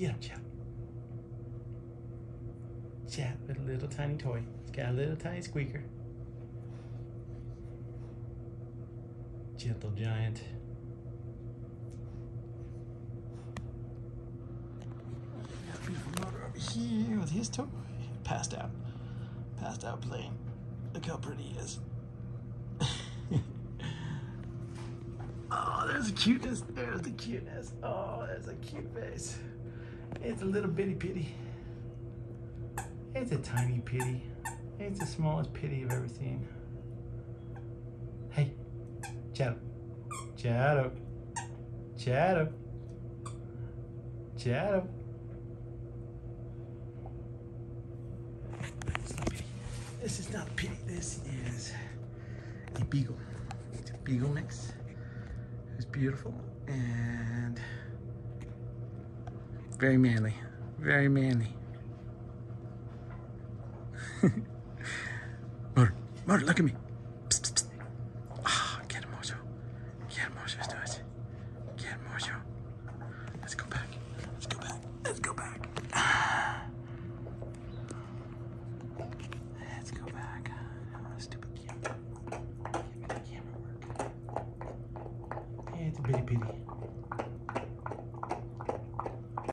Get him, Chat. Chat with a little tiny toy. It's got a little tiny squeaker. Gentle giant. Got a beautiful motor over here with his toy. Passed out. Passed out playing. Look how pretty he is. Oh, there's the cuteness. There's the cuteness. Oh, there's a cute face. It's a little bitty pitty. It's a tiny pitty. It's the smallest pitty I've ever seen. Hey, Shadow. Shadow. Shadow. Shadow. It's not pitty. This is not a pitty. This is a beagle. It's a beagle mix. It's beautiful and very manly. Very manly. Motor, look at me. Psst, psst, psst. Ah, get him, Mojo. Get him, Mojo. Let's do it. Get him, Mojo. Let's go back. Let's go back. Let's go back.